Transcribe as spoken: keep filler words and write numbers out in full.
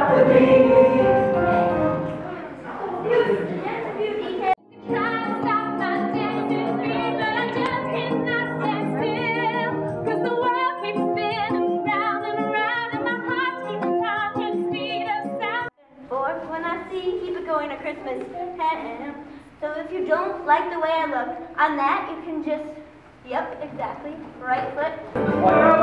Going to Christmas. So if you don't like the way I look on that, you can just, yep, exactly, right foot.